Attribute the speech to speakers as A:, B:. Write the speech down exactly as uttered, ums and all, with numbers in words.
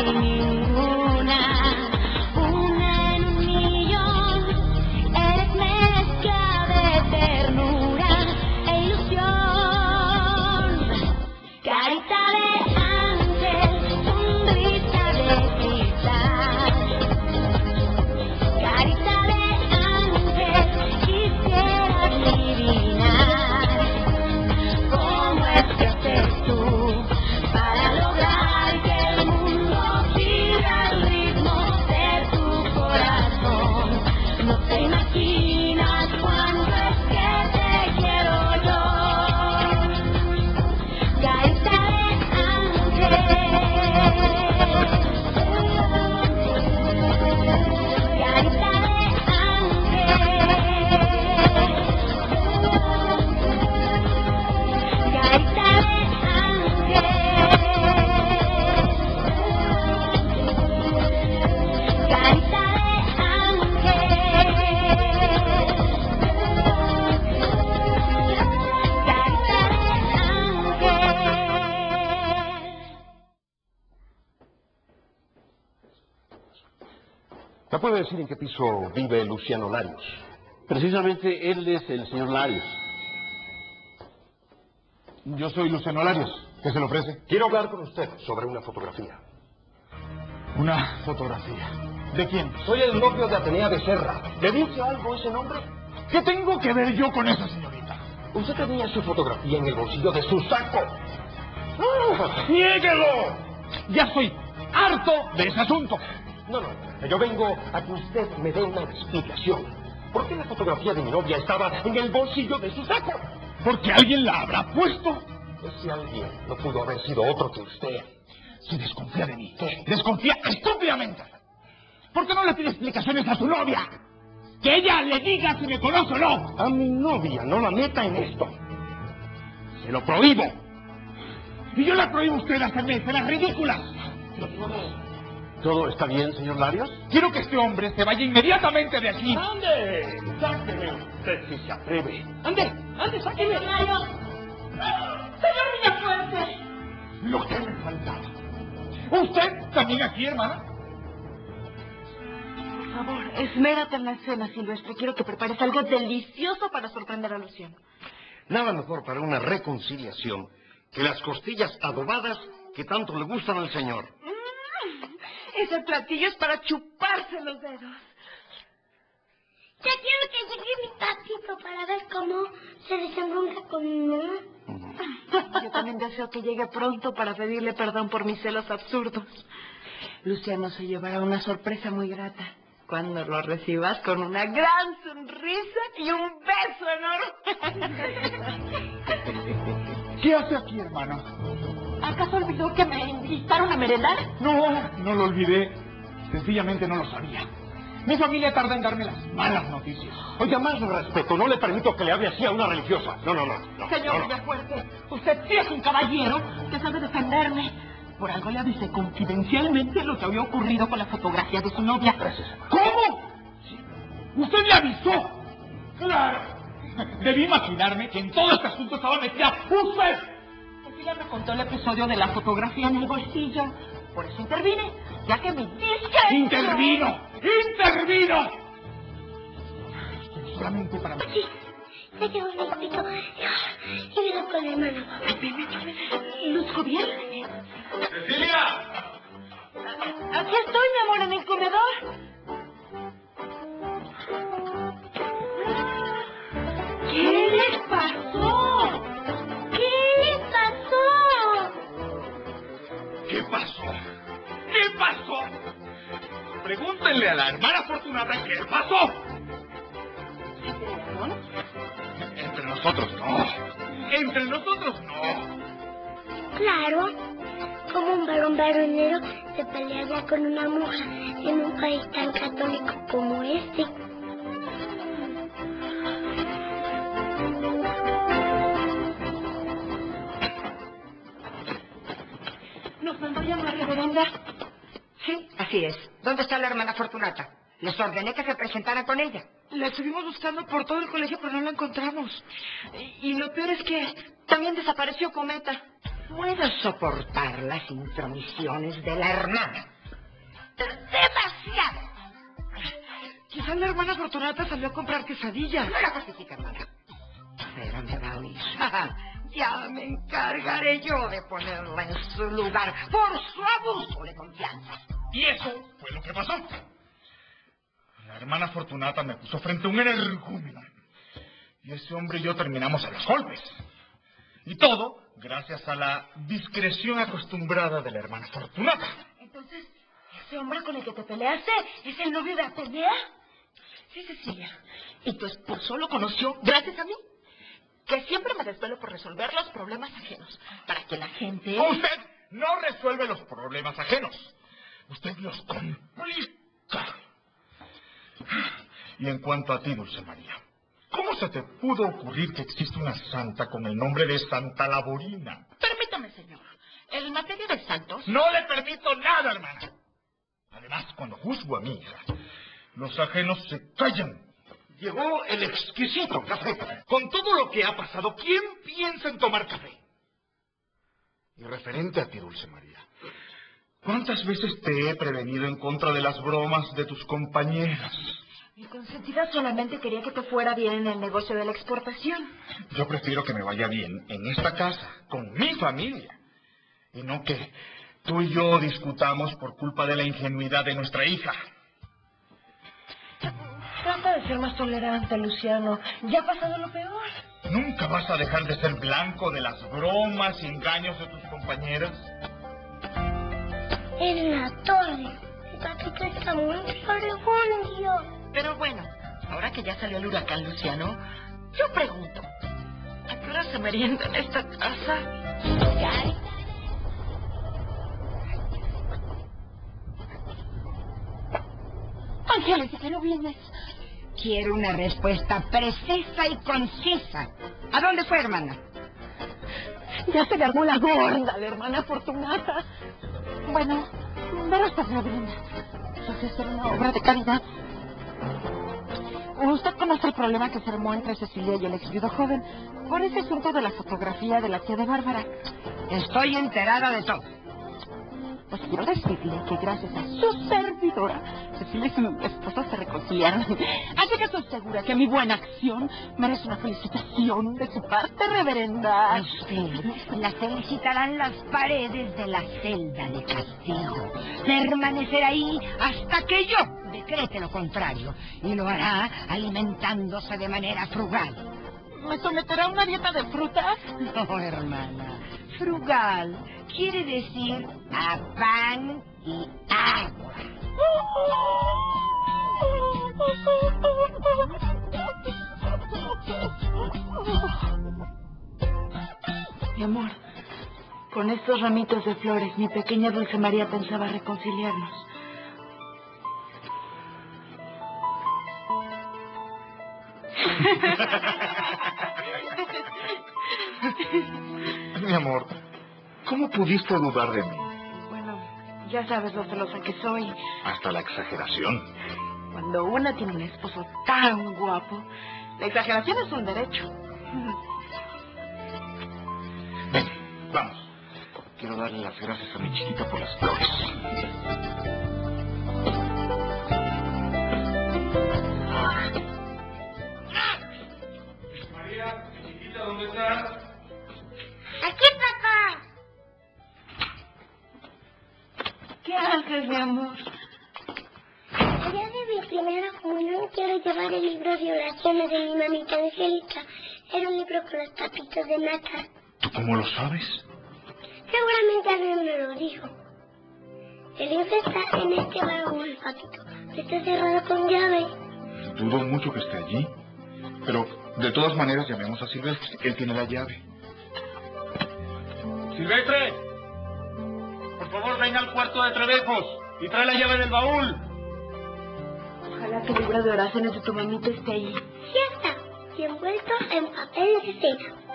A: ¿Me puede decir en qué piso vive Luciano Larios?
B: Precisamente él es el señor Larios.
C: Yo soy Luciano Larios. ¿Qué se le ofrece?
A: Quiero hablar con usted sobre una fotografía.
C: ¿Una fotografía? ¿De quién?
A: Soy el novio de Atenea Becerra. ¿Le dice algo ese nombre?
C: ¿Qué tengo que ver yo con esa señorita?
A: Usted tenía su fotografía en el bolsillo de su saco. ¡Ah! ¡Niéguelo!
C: Ya soy harto de ese asunto.
A: No, no, yo vengo a que usted me dé una explicación. ¿Por qué la fotografía de mi novia estaba en el bolsillo de su saco?
C: Porque alguien la habrá puesto.
A: Ese alguien no pudo haber sido otro que usted.
C: Si desconfía de mí, ¿qué? Desconfía estúpidamente. ¿Por qué no le pide explicaciones a su novia? Que ella le diga si me conoce o no.
A: A mi novia no la meta en esto.
C: Se lo prohíbo. Y yo la prohíbo a usted hacerme escenas ridículas.
A: ¿Todo está bien, señor Larios?
C: Quiero que este hombre se vaya inmediatamente de aquí.
A: ¡Ande! ¡Sáqueme usted si se atreve!
D: ¡Ande! ¡Ande, sáqueme! ¡Larios! ¡Señor Villafuerte!
C: Lo que me faltaba. ¿Usted también aquí, hermana?
E: Por favor, esmérate en la escena, Silvestre. Quiero que prepares algo delicioso para sorprender a Luciano.
F: Nada mejor para una reconciliación que las costillas adobadas que tanto le gustan al señor.
E: Ese platillo es para chuparse los dedos.
G: Ya quiero que llegue mi papito para ver cómo se desembronca con mi mamá.
E: Yo también deseo que llegue pronto para pedirle perdón por mis celos absurdos. Luciano se llevará una sorpresa muy grata cuando lo recibas con una gran sonrisa y un beso enorme.
C: ¿Qué hace aquí, hermana?
E: ¿Acaso olvidó que me invitaron a merendar?
C: No, no lo olvidé. Sencillamente no lo sabía. Mi familia tarda en darme las malas noticias.
A: Oiga, más respeto. No le permito que le hable así a una religiosa. No, no, no. no
E: Señor
A: no, no.
E: Villafuerte, usted sí es un caballero que sabe defenderme. Por algo le avisé confidencialmente lo que había ocurrido con la fotografía de su novia.
A: Gracias.
C: ¿Cómo? Sí. ¿Usted le avisó? Claro. Debí imaginarme que en todo este asunto estaba metida usted.
E: Ella me contó el episodio de la fotografía en el bolsillo. Por eso intervine, ya que mi disque...
C: ¡Intervino! ¡Intervino! Solamente para mí.
G: Sí, ya llegó mi papito. Y vino con mi hermano.
E: ¿Luzco bien?
C: ¡Cecilia!
E: Aquí estoy, mi amor, en el comedor. ¿Qué les pasó?
G: ¿Qué les pasó?
C: ¿Qué pasó? ¿Qué pasó? Pregúntenle a la hermana Fortunata qué pasó. Entre nosotros no. Entre nosotros no.
G: Claro, como un varón varonero se pelearía con una mujer en un país tan católico como este.
E: ¿Nos mandó llamar, reverenda?
D: Sí, así es. ¿Dónde está la hermana Fortunata? Les ordené que se presentaran con ella.
E: La estuvimos buscando por todo el colegio, pero no la encontramos. Y, y lo peor es que también desapareció Cometa.
D: Puedo soportar las intromisiones de la hermana, ¡Demasiado!
E: Quizá la hermana Fortunata salió a comprar quesadillas.
D: No la justifica, hermana. ¿De dónde va a oír? Ya me encargaré yo de ponerla en su lugar por su abuso de confianza.
C: Y eso fue lo que pasó. La hermana Fortunata me puso frente a un energúmeno. Y ese hombre y yo terminamos a los golpes. Y todo gracias a la discreción acostumbrada de la hermana Fortunata.
E: Entonces, ¿ese hombre con el que te peleaste es el novio de Atenea? Sí, Cecilia. ¿Y tu esposo lo conoció gracias a mí? Que siempre me desvelo por resolver los problemas ajenos. Para que la gente...
C: Usted no resuelve los problemas ajenos. Usted los complica. Y en cuanto a ti, Dulce María, ¿cómo se te pudo ocurrir que existe una santa con el nombre de Santa Laborina?
E: Permítame, señor. En materia de santos...
C: No le permito nada, hermana. Además, cuando juzgo a mi hija, los ajenos se callan.
F: Llegó el exquisito café.
C: Con todo lo que ha pasado, ¿quién piensa en tomar café?
F: Y referente a ti, Dulce María,
C: ¿cuántas veces te he prevenido en contra de las bromas de tus compañeras?
E: Mi consentida solamente quería que te fuera bien en el negocio de la exportación.
C: Yo prefiero que me vaya bien en esta casa, con mi familia, y no que tú y yo discutamos por culpa de la ingenuidad de nuestra hija.
E: Trata de ser más tolerante, Luciano. Ya ha pasado lo peor.
C: ¿Nunca vas a dejar de ser blanco de las bromas y engaños de tus compañeras?
G: En la torre. El patito está muy fregonio.
E: Pero bueno, ahora que ya salió el huracán, Luciano, yo pregunto, ¿a qué hora se merienda en esta casa?
G: Ángeles, ¿de qué no vienes?
D: Quiero una respuesta precisa y concisa. ¿A dónde fue, hermana?
E: Ya se le armó la gorda, la hermana Fortunata. Bueno, verás, Padre Brenda. Yo sé hacer una obra de caridad. Usted conoce el problema que se armó entre Cecilia y el ex viudo joven por ese asunto de la fotografía de la tía de Bárbara.
D: Estoy enterada de todo.
E: Pues quiero decirle que gracias a su servidora, Cecilia y su esposo se reconciliaron. Así que estoy segura que mi buena acción merece una felicitación de su parte, reverenda.
D: Usted la felicitarán las paredes de la celda de castigo. Permanecerá ahí hasta que yo decrete lo contrario. Y lo hará alimentándose de manera frugal.
E: ¿Me someterá a una dieta de frutas?
D: No, hermana. Frugal quiere decir a pan y agua.
E: Mi amor, con estos ramitos de flores, mi pequeña Dulce María pensaba reconciliarnos.
C: Mi amor, ¿cómo pudiste dudar de mí?
E: Bueno, ya sabes lo celosa que soy.
C: Hasta la exageración.
E: Cuando una tiene un esposo tan guapo, la exageración es un derecho.
C: Ven, vamos. Quiero darle las gracias a mi chiquita por las flores.
A: María, mi chiquita, ¿dónde estás?
G: Aquí, papá.
E: ¿Qué haces, mi amor?
G: El día de mi primera comunión quiero llevar el libro de oraciones de mi mamita Angélica. Era un libro con los tapitos de nata.
C: ¿Tú cómo lo sabes?
G: Seguramente alguien me lo dijo. El libro está en este baúl, papito. Está cerrado con llave.
C: Dudo mucho que esté allí. Pero, de todas maneras, llamemos a Silvestre. Él tiene la llave. ¡Silvestre! Por favor, ven al cuarto de Trevejos y trae la llave del baúl.
E: Ojalá que el libro de oraciones de tu mamita esté ahí.
G: Sí está. Y envuelto en papel de cena.